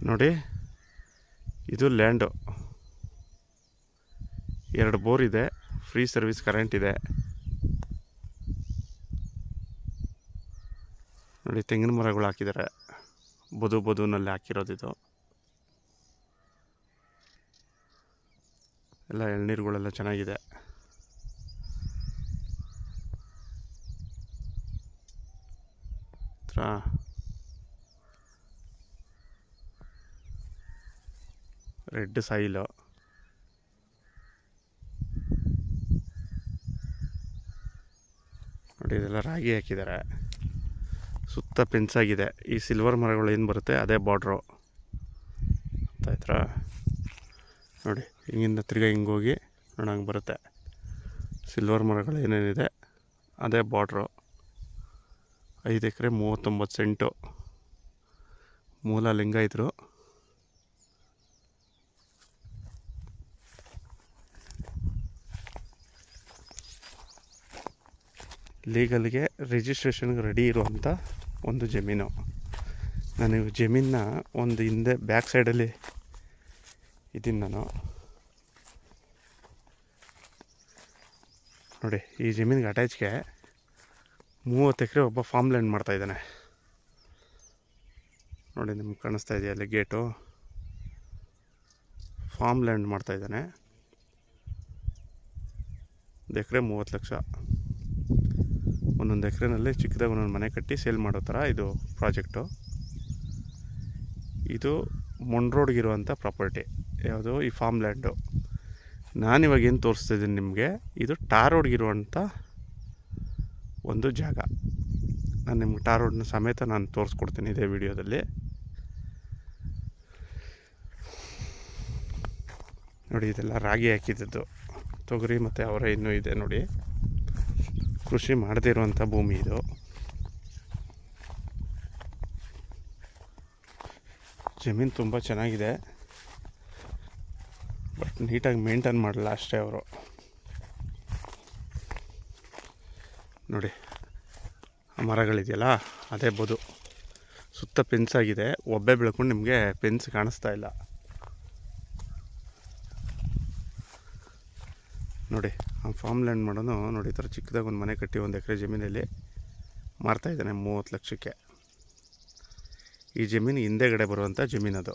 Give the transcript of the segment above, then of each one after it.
ನೋಡಿ, ಇದು land. 2 bore ಇದೆ, ಫ್ರೀ ಸರ್ವಿಸ್ ಕರೆಂಟ್ ಇದೆ. ನೋಡಿ, ತೆಂಗಿನ ಮರಗಳು ಹಾಕಿದ್ದಾರೆ. ಬದುನಲ್ಲಿ ಹಾಕಿರೋದಿದು. ಎಲ್ಲ ಎಳ್ನೀರುಗಳೆಲ್ಲ ಚೆನ್ನಾಗಿದೆ. Red soil. ನೋಡಿ, ಇದೆಲ್ಲ ರಾಗಿ ಹಾಕಿದ್ದಾರೆ. ಸುತ್ತ ಪೆನ್ಸಾಗಿದೆ. ಈ ಸಿಲ್ವರ್ ಮರಗಳು ಏನು ಬರುತ್ತೆ ಅದೇ ಬಾರ್ಡ್ರು ಆಯ್ತಾ. ನೋಡಿ, ಹಿಂಗಿಂದ ತಿರ್ಗಾ ಹಿಂಗೋಗಿ ನೋಡಂಗೆ ಬರುತ್ತೆ. ಸಿಲ್ವರ್ ಮರಗಳು ಏನೇನಿದೆ ಅದೇ ಬಾರ್ಡ್ರು. 5 ಎಕರೆ 39 ಸೆಂಟು. ಮೂಲ ಲಿಂಗಾಯತರು. ಲೀಗಲ್ಗೆ ರಿಜಿಸ್ಟ್ರೇಷನ್ಗೆ ರೆಡಿ ಇರುವಂಥ ಒಂದು ಜಮೀನು. ನಾನು ಜಮೀನನ್ನ ಒಂದು ಹಿಂದೆ ಬ್ಯಾಕ್ ಸೈಡಲ್ಲಿ ಇದ್ದೀನಿ ನಾನು. ನೋಡಿ, ಈ ಜಮೀನಿಗೆ ಅಟ್ಯಾಚ್ಗೆ 30 ಎಕರೆ ಒಬ್ಬ ಫಾರ್ಮ್ ಲ್ಯಾಂಡ್ ಮಾಡ್ತಾಯಿದ್ದಾನೆ. ನೋಡಿ, ನಿಮ್ಗೆ ಕಾಣಿಸ್ತಾ ಇದೆಯಾ ಅಲ್ಲಿ ಗೇಟು? ಫಾರ್ಮ್ ಲ್ಯಾಂಡ್ ಮಾಡ್ತಾಯಿದ್ದಾನೆ. 1 ಎಕರೆ 30 ಲಕ್ಷ. ಒಂದೊಂದು ಎಕರೆನಲ್ಲಿ ಚಿಕ್ಕದಾಗಿ ಒಂದೊಂದು ಮನೆ ಕಟ್ಟಿ ಸೇಲ್ ಮಾಡೋ ಥರ ಇದು ಪ್ರಾಜೆಕ್ಟು. ಇದು ಮೊನ್ ರೋಡ್ಗಿರುವಂಥ ಪ್ರಾಪರ್ಟಿ. ಯಾವುದು? ಈ ಫಾರ್ಮ್ ಲ್ಯಾಂಡು. ನಾನಿವಾಗ ಏನು ತೋರಿಸ್ತಿದ್ದೀನಿ ನಿಮಗೆ, ಇದು ಟಾರ್ ರೋಡ್ಗಿರುವಂಥ ಒಂದು ಜಾಗ. ನಾನು ನಿಮ್ಗೆ ಟಾರ್ ರೋಡ್ನ ಸಮೇತ ನಾನು ತೋರಿಸ್ಕೊಡ್ತೀನಿ ಇದೇ ವಿಡಿಯೋದಲ್ಲಿ. ನೋಡಿ, ಇದೆಲ್ಲ ರಾಗಿ ಹಾಕಿದ್ದು, ತೊಗರಿ ಮತ್ತು ಅವರೆ ಇನ್ನೂ ಇದೆ. ನೋಡಿ, ಕೃಷಿ ಮಾಡದೇ ಇರುವಂಥ ಭೂಮಿ ಇದು. ಜಮೀನು ತುಂಬ ಚೆನ್ನಾಗಿದೆ, ಬಟ್ ನೀಟಾಗಿ ಮೇಂಟೈನ್ ಮಾಡಲ್ಲ ಅಷ್ಟೇ ಅವರು. ನೋಡಿ, ಆ ಮರಗಳಿದೆಯಲ್ಲ ಅದೇ ಬದು. ಸುತ್ತ ಪೆನ್ಸಾಗಿದೆ. ಒಬ್ಬೆ ಬೆಳ್ಕೊಂಡು ನಿಮಗೆ ಪೆನ್ಸ್ ಕಾಣಿಸ್ತಾ ಇಲ್ಲ. ನೋಡಿ, ಆ ಫಾರ್ಮ್ ಲ್ಯಾಂಡ್ ಮಾಡೋನು ನೋಡಿ, ಈ ಥರ ಚಿಕ್ಕದಾಗಿ ಒಂದು ಮನೆ ಕಟ್ಟಿ 1 ಎಕರೆ ಜಮೀನಲ್ಲಿ ಮಾರ್ತಾಯಿದ್ದಾನೆ 30 ಲಕ್ಷಕ್ಕೆ. ಈ ಜಮೀನು ಹಿಂದೆಗಡೆ ಬರುವಂಥ ಜಮೀನದು.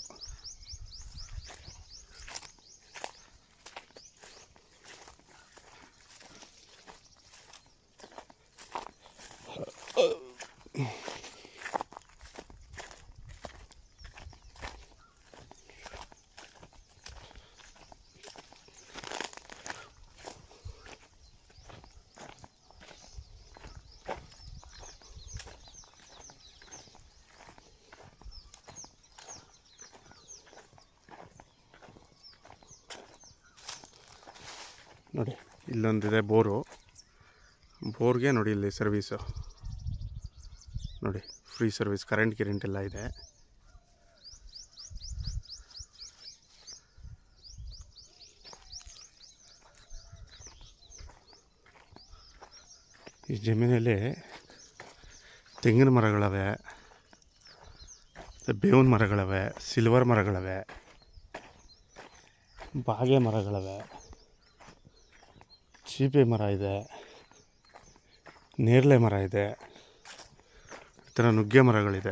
ನೋಡಿ, ಇಲ್ಲೊಂದಿದೆ ಬೋರು. ಬೋರ್ಗೆ ನೋಡಿ ಇಲ್ಲಿ ಸರ್ವೀಸು. ನೋಡಿ, ಫ್ರೀ ಸರ್ವಿಸ್ ಕರೆಂಟ್ ಎಲ್ಲ ಇದೆ. ಈ ಜಮೀನಲ್ಲಿ ತೆಂಗಿನ ಮರಗಳವೆ, ಬೇವಿನ ಮರಗಳವೆ, ಸಿಲ್ವರ್ ಮರಗಳವೆ, ಬಾಗೆ ಮರಗಳವೆ, ಚೀಪೆ ಮರ ಇದೆ, ನೇರಳೆ ಮರ ಇದೆ, ಈ ಥರ ನುಗ್ಗೆ ಮರಗಳಿದೆ.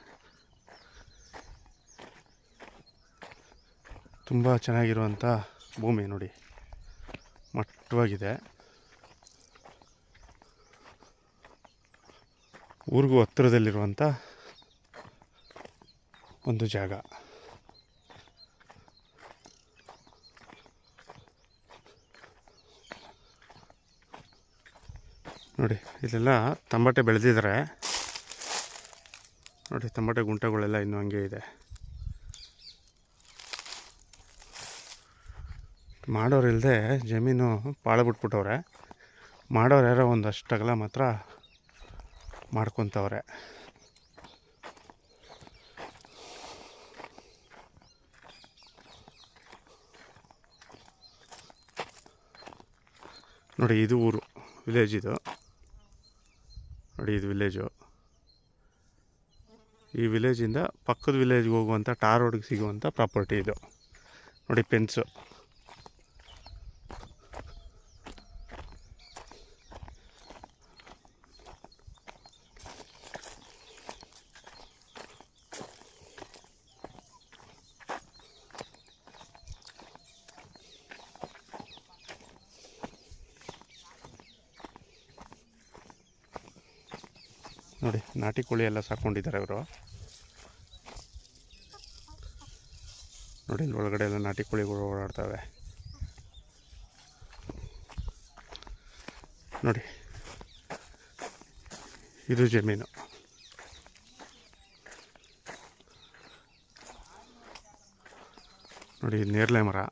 ತುಂಬ ಚೆನ್ನಾಗಿರುವಂಥ ಭೂಮಿ. ನೋಡಿ, ಮಟ್ಟವಾಗಿದೆ. ಊರಿಗೂ ಹತ್ತಿರದಲ್ಲಿರುವಂಥ ಒಂದು ಜಾಗ. ನೋಡಿ, ಇಲ್ಲೆಲ್ಲ ಟಮಾಟೆ ಬೆಳೆದಿದ್ದಾರೆ. ನೋಡಿ, ಟಮಾಟೆ ಗುಂಟಗಳೆಲ್ಲ ಇನ್ನೂ ಹಂಗೆ ಇದೆ. ಮಾಡೋರಿಲ್ಲದೆ ಜಮೀನು ಪಾಳು ಬಿಟ್ಬಿಟ್ಟವ್ರೆ. ಮಾಡೋರು ಯಾರೋ ಒಂದಷ್ಟು ಅಗಲ ಮಾತ್ರ ಮಾಡ್ಕೊತವ್ರೆ. ನೋಡಿ, ಇದು ಊರು, ವಿಲೇಜ್ ಇದು. ನೋಡಿ, ಇದು ವಿಲೇಜು. ಈ ವಿಲೇಜಿಂದ ಪಕ್ಕದ ವಿಲೇಜ್ಗೆ ಹೋಗುವಂಥ ಟಾರ್ ರೋಡ್ಗೆ ಸಿಗುವಂಥ ಪ್ರಾಪರ್ಟಿ ಇದು ನೋಡಿ. ಪೆನ್ಸು ನೋಡಿ, ನಾಟಿ ಕೋಳಿ ಎಲ್ಲ ಸಾಕೊಂಡಿದ್ದಾರೆ ಇವರು. ನೋಡಿ, ಇಲ್ಲಿ ಒಳಗಡೆ ಎಲ್ಲ ನಾಟಿ ಕೋಳಿಗಳು ಓಡಾಡ್ತವೆ ನೋಡಿ. ಇದು ಜಮೀನು. ನೋಡಿ, ನೇರಳೆ ಮರ.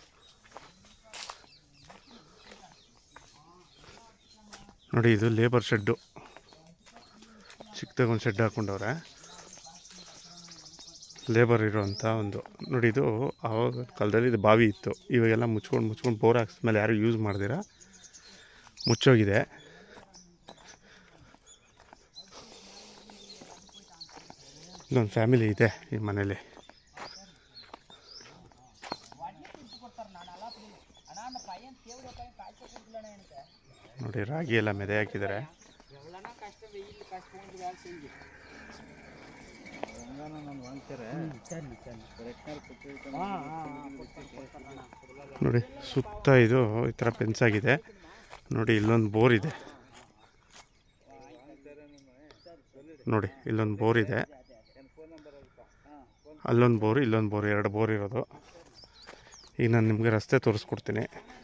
ನೋಡಿ, ಇದು ಲೇಬರ್ ಶೆಡ್ಡು. ಚಿಕ್ಕದಾಗಿ ಒಂದು ಶೆಡ್ ಹಾಕ್ಕೊಂಡವ್ರೆ, ಲೇಬರ್ ಇರೋವಂಥ ಒಂದು. ನೋಡಿ, ಇದು ಆವಾಗ ಕಾಲದಲ್ಲಿ ಇದು ಬಾವಿ ಇತ್ತು. ಇವಾಗೆಲ್ಲ ಮುಚ್ಕೊಂಡು ಬೋರ್ ಹಾಕ್ಸ್ಮೇಲೆ ಯಾರು ಯೂಸ್ ಮಾಡ್ದಿರ ಮುಚ್ಚೋಗಿದೆ. ಇಲ್ಲೊಂದು ಫ್ಯಾಮಿಲಿ ಇದೆ ಈ ಮನೇಲಿ. ನೋಡಿ, ರಾಗಿ ಎಲ್ಲ ಮೆದೆ ಹಾಕಿದ್ದಾರೆ. ನೋಡಿ, ಸುತ್ತ ಇದು ಈ ಥರ ಫೆನ್ಸ್ ಆಗಿದೆ. ನೋಡಿ, ಇಲ್ಲೊಂದು ಬೋರ್ ಇದೆ. ನೋಡಿ, ಇಲ್ಲೊಂದು ಬೋರ್ ಇದೆ, ಅಲ್ಲೊಂದು ಬೋರು, ಇಲ್ಲೊಂದು ಬೋರು, 2 ಬೋರ್ ಇರೋದು. ಈಗ ನಾನು ನಿಮಗೆ ರಸ್ತೆ ತೋರಿಸ್ಕೊಡ್ತೀನಿ.